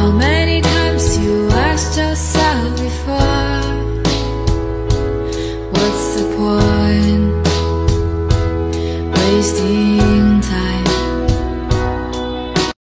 How many times you asked yourself before, what's the point wasting